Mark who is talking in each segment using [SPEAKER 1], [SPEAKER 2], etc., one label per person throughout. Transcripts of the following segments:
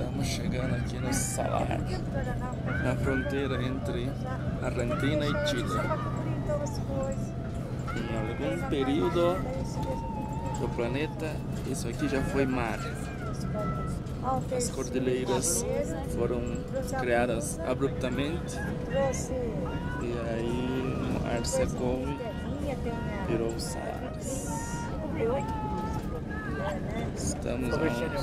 [SPEAKER 1] Estamos chegando aqui no Salar, na fronteira entre Argentina e Chile. Em algum período do planeta, isso aqui já foi mar. As cordilheiras foram criadas abruptamente e aí o ar secou e virou Salas. Estamos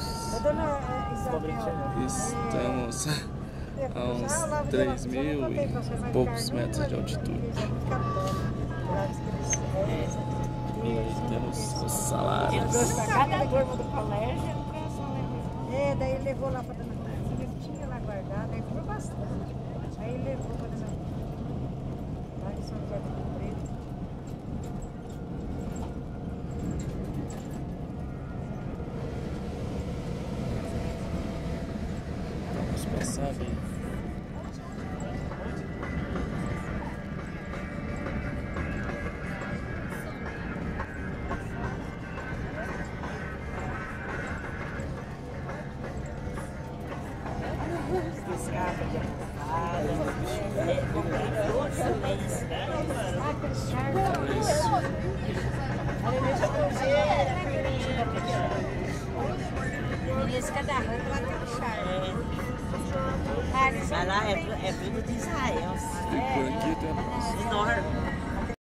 [SPEAKER 1] a uns 3.000 e poucos metros de altitude. E aí temos os Salares.
[SPEAKER 2] Cada turma do colégio.
[SPEAKER 3] Daí ele levou lá para Dona Clara. Ele tinha lá guardado, aí foi bastante. Aí ele levou para Dona Clara. Lá em São José do Rio Preto.
[SPEAKER 1] Vamos passar bem.
[SPEAKER 2] Vai lá, é tudo de Israel.
[SPEAKER 1] E por aqui temos
[SPEAKER 2] enorme.